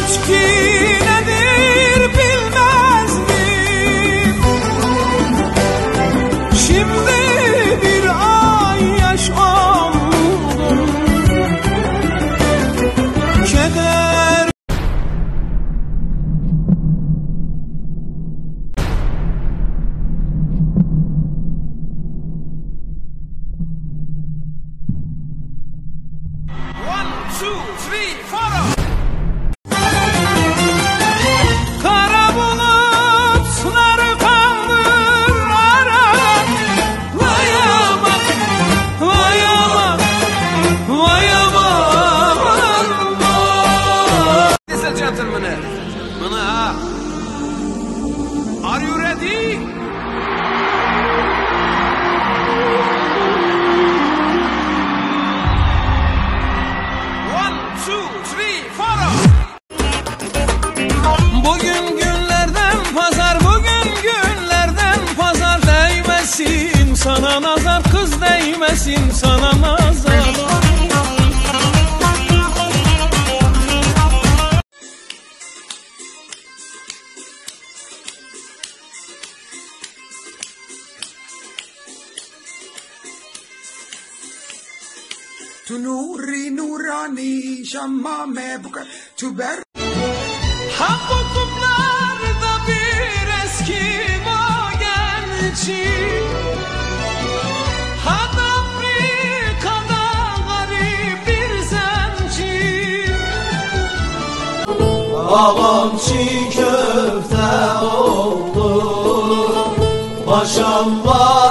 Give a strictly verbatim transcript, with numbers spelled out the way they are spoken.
İçki nedir bilmezdim. Şimdi bir ay yaş oldum. Keder One, two, three, four. Kara bulutlar kaldır arada. Vay aman, vay aman, vay aman. Ladies and gentlemen, are you ready? Bugün günlerden pazar, bugün günlerden pazar. Değmesin sana nazar, kız değmesin sana nazar. Tu nuri nurani şamma mebuka tu ber. Ha bu kumlarda bir Eskimo genci, ha da Afrika'da garip bir zenci. Ağam çiğ köfte oldu, paşam var.